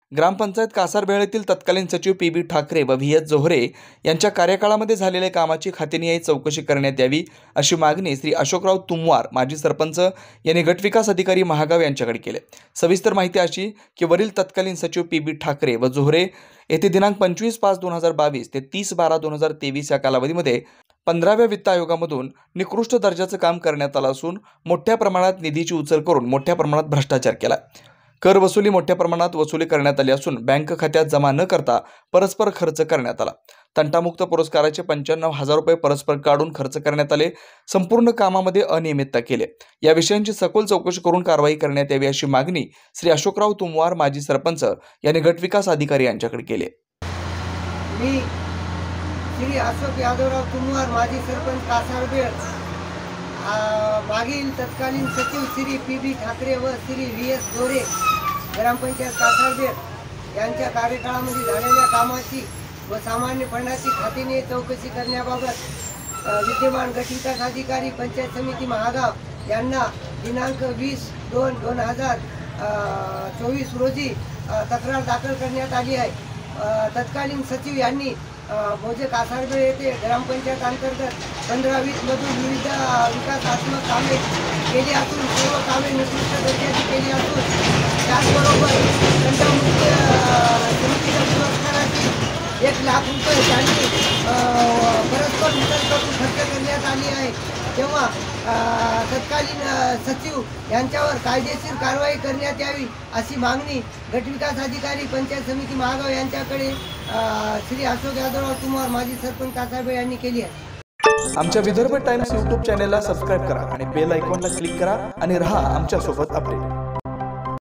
ग्रामपंचायत कासारबेळेतील तत्कालीन सचिव पी.बी. ठाकरे व व्ही.एस. जोहरे यांच्या कार्यकाळामध्ये झालेल्या कामाची खातेनिहाय चौकशी करण्यात यावी अशी मागणी श्री अशोकराव तुमवार माजी सरपंच यांनी गटविकास अधिकारी महागाव यांच्याकडे केली। सविस्तर माहिती अशी की वरील तत्कालीन सचिव पी.बी. ठाकरे व जोहरे येथे दिनांक 25/5/2022 ते 30/12/2023 या कालावधीमध्ये 15व्या वित्त आयोगामधून निकृष्ट दर्जाचं काम करण्यात आलं असून मोठ्या प्रमाणात निधीची उचल करून मोठ्या प्रमाणात भ्रष्टाचार केला। कर वसुली मोठ्या प्रमाणात वसुली करण्यात आली असून बँक खात्यात जमा न करता परस्पर खर्च करण्यात आला। तंटामुक्त पुरस्काराचे 95,000 रुपये परस्पर काढून खर्च करण्यात आले। संपूर्ण कामामध्ये अनियमितता केली। या विषयांची सखोल चौकशी करून कारवाई करण्यात यावी अशी मागणी श्री अशोकराव तुमवार माजी सरपंच यांनी गटविकास अधिकारी यांच्याकडे केली। मी श्री अशोक यादवराव तुमवार माजी सरपंच कासारबेळ मागील तत्कालीन सचिव श्री पी.बी. ठाकरे व श्री व्ही.एस. जोहरे ग्रामपंचायत कासारबेळ यांच्या कार्यकाळामध्ये झालेल्या कामाची व सामान्य फंडाची खातेनिहाय चौकशी करण्याबाबत विद्यमान गटविकास अधिकारी पंचायत समिती महागाव यांना दिनांक 20/2/2024 रोजी तक्रार दाखल करण्यात आली आहे। तत्कालीन सचिव यांनी मोजे कासारबेळ येथे ग्रामपंचायत अंतर्गत 15-20 मधून विविध विकासात्मक कामे केली असून सर्व कामे निकृष्ट दर्जाची केली असून त्याचबरोबर तंटामुक्त समितीच्या पुरस्काराची 1 लाख रुपये त्यांनी परस्पर वितरण करून खर्च करण्यात आली आहे। तेव्हा तत्कालीन सचिव यांच्यावर कायदेशीर कारवाई करण्यात यावी अशी मागणी गटविकास अधिकारी पंचायत समिती महागाव यांच्याकडे श्री अशोक यादवराव तुमवार माजी सरपंच कासारबेळ यांनी केली आहे। आमच्या विदर्भ टाइम्स YouTube चॅनेलला सबस्क्राइब करा आणि बेल आयकॉनला क्लिक करा आणि रहा आमच्या सोबत अपडेट।